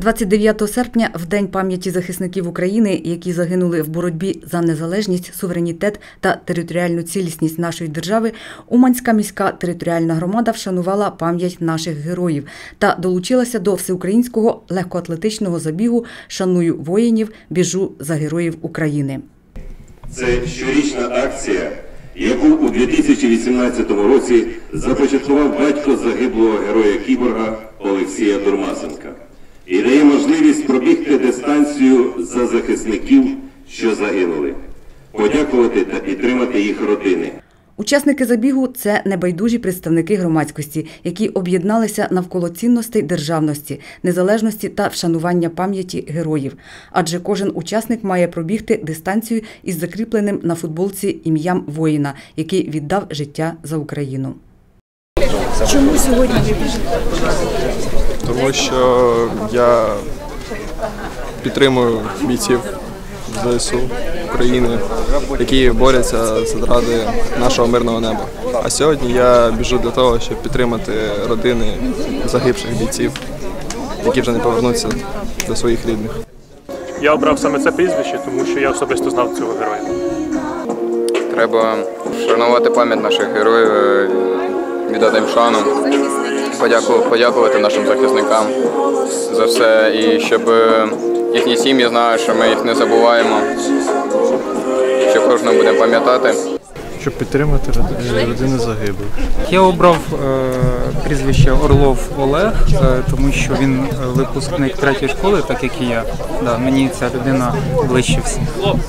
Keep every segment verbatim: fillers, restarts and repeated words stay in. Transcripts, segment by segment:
двадцять дев'ятого серпня, в День пам'яті захисників України, які загинули в боротьбі за незалежність, суверенітет та територіальну цілісність нашої держави, Уманська міська територіальна громада вшанувала пам'ять наших героїв та долучилася до всеукраїнського легкоатлетичного забігу «Шаную воїнів, біжу за героїв України». Це щорічна акція, яку у дві тисячі вісімнадцятому році започаткував батько загиблого героя-кіборга Олексія Дурмасенка. І дає можливість пробігти дистанцію за захисників, що загинули, подякувати та підтримати їх родини. Учасники забігу – це небайдужі представники громадськості, які об'єдналися навколо цінностей державності, незалежності та вшанування пам'яті героїв. Адже кожен учасник має пробігти дистанцію із закріпленим на футболці ім'ям воїна, який віддав життя за Україну. Чому сьогодні ви біжите? Тому що я підтримую бійців Зе Ес У України, які борються заради нашого мирного неба. А сьогодні я біжу для того, щоб підтримати родини загибших бійців, які вже не повернуться до своїх рідних. Я обрав саме це прізвище, тому що я особисто знав цього героя. Треба вшанувати пам'ять наших героїв, віддати їм шану, подякувати нашим захисникам за все, і щоб їхні сім'ї знали, що ми їх не забуваємо, що кожного будемо пам'ятати. Щоб підтримати родини загиблих. Я обрав е, прізвище Орлов Олег, е, тому що він випускник третьої школи, так як і я. Да, мені ця людина ближче всіх.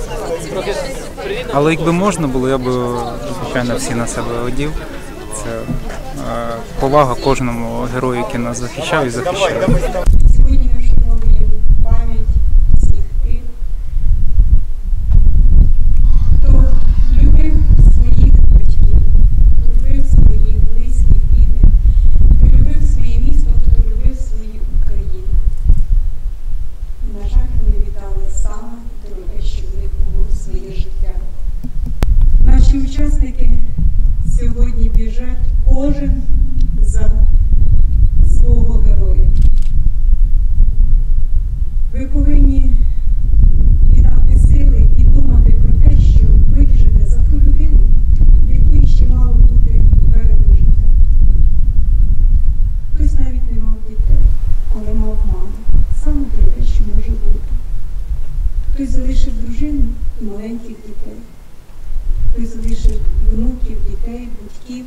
Але якби можна було, я б, звичайно, всі на себе одів. Це е, повага кожному герою, який нас захищав і захищає. Сьогодні ми вшановуємо пам'ять всіх тих, хто любив своїх батьків, хто любив своїх близьких, рідних, хто любив своє місто, хто любив свою Україну. На жаль, вони віддали саме дороге, що в них було своє життя. Наші учасники сьогодні біжать кожен за свого героя. Ви повинні віддати сили і думати про те, що ви біжите за ту людину, якої ще мало бути попереду життя. Хтось навіть не мав дітей, але мав маму. Саме дороге, що може бути. Хтось залишив дружину і маленьких дітей. Хтось залишив внуків, дітей, батьків.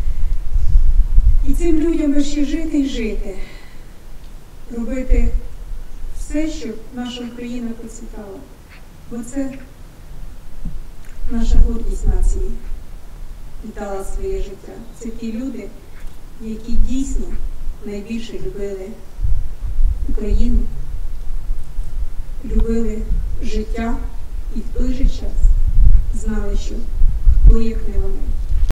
І цим людям би ще жити і жити. Робити все, щоб наша Україна процвітала. Бо це наша гордість нації. Віддала своє життя. Це ті люди, які дійсно найбільше любили Україну, любили життя і в той же час знали, що хто як не вони.